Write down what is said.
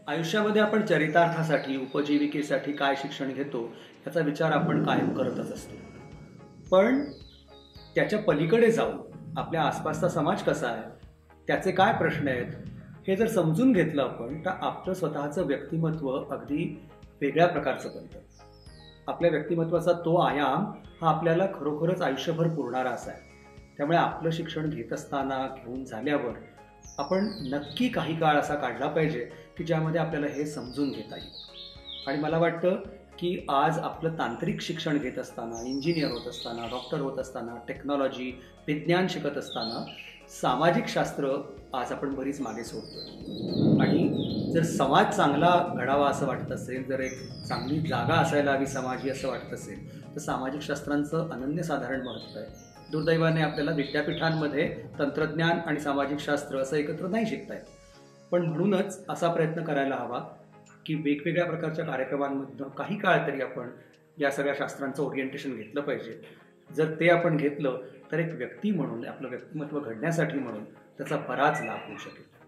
आयुष्यामध्ये आपण चरितार्थासाठी, उपजीविकेसाठी काय शिक्षण घेतो, याचा विचार आपण कायम करतच असतो. पण त्याच्या पलीकडे जाऊन आपल्या आसपासचा समाज कसा आहे, त्याचे काय प्रश्न आहेत, हे जर समजून घेतलं आपण, तर आपलं स्वतःचं व्यक्तिमत्व अगदी वेगळ्या प्रकारचं बनतं. आपल्या व्यक्तिमत्वाचा तो आयाम हा आपल्याला खरोखरच आयुष्यभर पुरणारा असा आहे. त्यामुळे आपलं शिक्षण घेत असताना, घेऊन झाल्यावर आपण नक्की काही काळ असा काढला पाहिजे की ज्यामध्ये आपल्याला हे समजून घेता येईल. आणि मला वाटतं की आज आपलं तांत्रिक शिक्षण घेत असताना, इंजिनियर होत असताना, डॉक्टर होत असताना, टेक्नॉलॉजी, विज्ञान शिकत असताना सामाजिक शास्त्र आज आपण बरीच मागे सोडतो. आणि जर समाज चांगला घडावा असं वाटत असेल, जर एक चांगली जागा असायला हवी समाजी असं वाटत असेल, तर सामाजिक शास्त्रांचं अनन्यसाधारण महत्त्व आहे. दुर्दैवाने आपल्याला विद्यापीठांमध्ये तंत्रज्ञान आणि सामाजिक शास्त्र असं एकत्र नाही शिकता येत. पण म्हणूनच असा प्रयत्न करायला हवा की वेगवेगळ्या प्रकारच्या कार्यक्रमांमधनं काही काळ तरी आपण या सगळ्या शास्त्रांचं ओरिएंटेशन घेतलं पाहिजे. जर ते आपण घेतलं तर एक व्यक्ती म्हणून, आपलं व्यक्तिमत्व घडण्यासाठी म्हणून त्याचा बराच लाभ होऊ शकेल.